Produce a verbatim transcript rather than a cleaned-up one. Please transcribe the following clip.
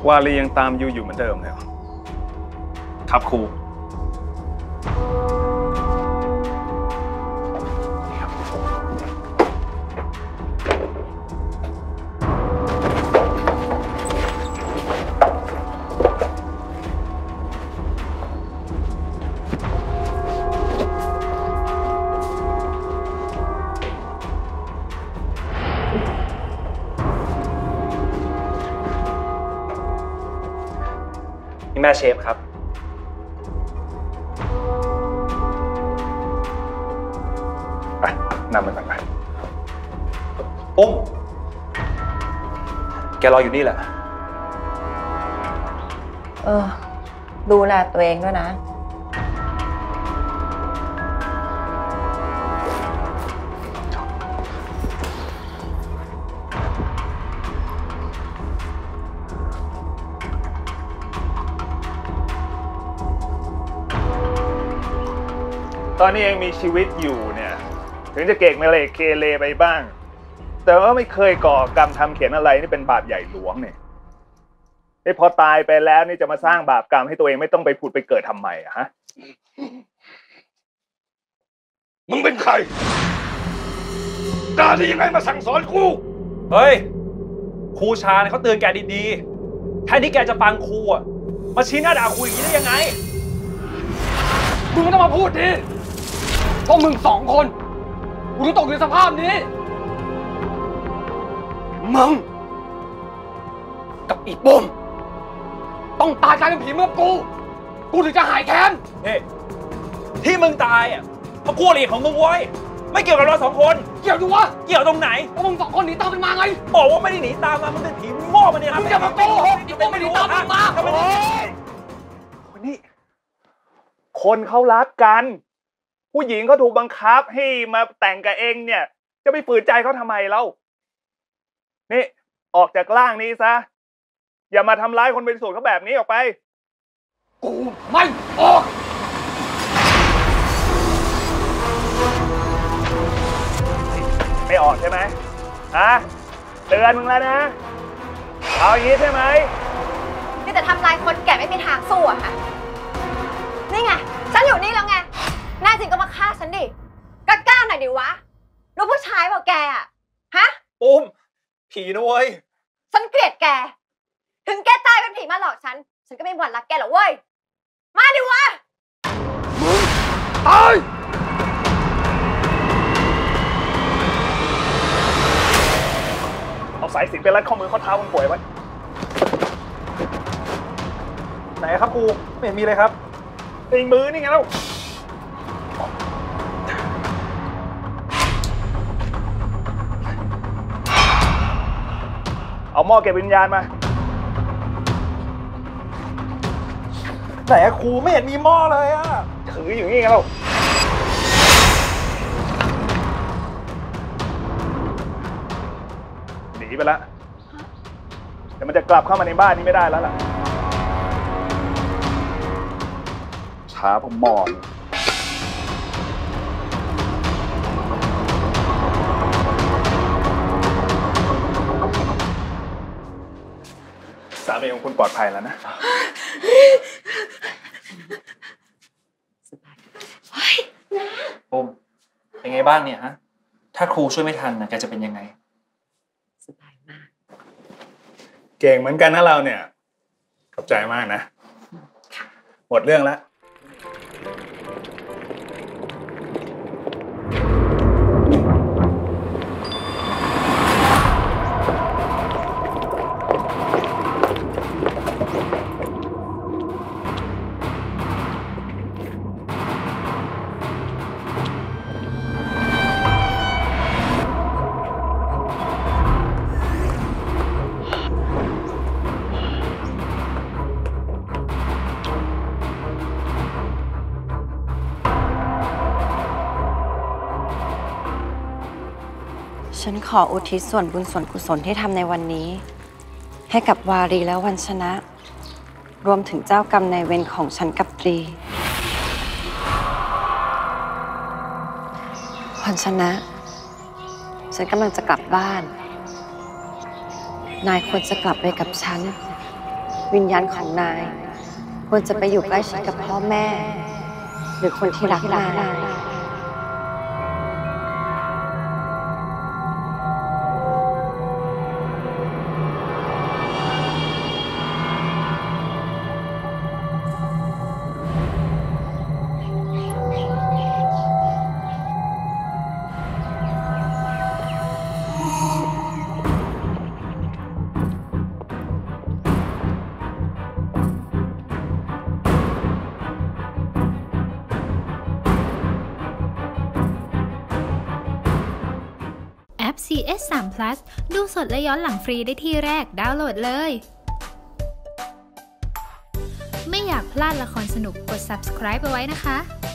วาลียังตามยูอยู่เหมือนเดิมเลยครับครูนี่แม่เชฟครับไปนำมันไปปุ้มแกรออยู่นี่แหละเออดูแลตัวเองด้วยนะตอนนี้ยังมีชีวิตอยู่เนี่ยถึงจะเก่งมาเลยเกเรไปบ้างแต่ว่าไม่เคยก่อกรรมทำเขียนอะไรนี่เป็นบาปใหญ่หลวงเนี่ยไอ้พอตายไปแล้วนี่จะมาสร้างบาปกรรมให้ตัวเองไม่ต้องไปผุดไปเกิดทำไมอะฮะมึงเป็นใครกล้าได้ยังไงมาสั่งสอนกูเฮ้ยครูชาเนี่ยเขาเตือนแกดีๆแทนที่แกจะฟังครูอะมาชี้หน้าด่าครูอย่างนี้ได้ยังไงมึงไม่ต้องมาพูดดิพวกมึงสองคนกูต้องตกในสภาพนี้มึงกับอีกบุ้มต้องตายกลายเป็นผีเมื่อกูกูถึงจะหายแค้นเฮ้ที่มึงตายอ่ะเพราะคู่อริของมึงเว้ยไม่เกี่ยวกับเราสองคนเกี่ยวดูวะเกี่ยวตรงไหนพวกมึงสองคนหนีตามมันมาไงบอกว่าไม่ได้หนีตามมามึงเป็นผีโง่มาเนี่ยครับมึงอย่ามาโกหกอีกบุ้มไม่หนีตามมึงมาโอ้ยคนนี้คนเขารักกันผู้หญิงเขาถูกบังคับให้มาแต่งกับเองเนี่ยจะไปฝืนใจเขาทำไมเล่านี่ออกจากร่างนี้ซะอย่ามาทำร้ายคนเป็นส่วนเขาแบบนี้ออกไปกูไม่ออกไม่ออกใช่ไหมฮะเตือนมึงแล้วนะเอาอย่างนี้ใช่ไหมนี่แต่ทำลายคนแก่ไม่มีทางสู้อะค่ะนี่ไงฉันอยู่นี่แล้วไงแน่จริงก็มาฆ่าฉันดิกล้าๆหน่อยดิวะลูกผู้ชายบอกแกอะฮะปุ้มผีนะเว้ยฉันเกลียดแกถึงแกตายเป็นผีมาหลอกฉันฉันก็ไม่หวั่นรักแกหรอกเว้ยมาดิวะมึงตายเอาสายสิญจน์ไปรัดข้อมือข้อเท้าคนป่วยไว้ไหนครับครูไม่เห็นมีเลยครับตีมือนี่ไงเล่าเอาหม้อเก็บวิญญาณมาไหนอะครูไม่เห็นมีหม้อเลยอะถืออยู่นี่ไงเล่าหนีไปแล้วแต่มันจะกลับเข้ามาในบ้านนี้ไม่ได้แล้วล่ะช้าพอหม้อสามีของคุณปลอดภัยแล้วนะปุ้มเป็นไงบ้างเนี่ยฮะถ้าครูช่วยไม่ทันนะแกจะเป็นยังไงสบายมากเก่งเหมือนกันนะเราเนี่ยขอบใจมากนะหมดเรื่องแล้วฉันขออุทิศส่วนบุญส่วนกุศลที่ทำในวันนี้ให้กับวารีและวันชนะรวมถึงเจ้ากรรมนายเวรของฉันกับตรีวันชนะฉันกำลังจะกลับบ้านนายควรจะกลับไปกับฉันวิญญาณของนายควรจะไปอยู่ใกล้ชิดกับพ่อแม่ หรือคนที่รักนายแอป ซี เอส ทรี พลัส ดูสดและย้อนหลังฟรีได้ที่แรกดาวน์โหลดเลย ไม่อยากพลาดละครสนุกกด ซับสไครบ์ เอาไว้นะคะ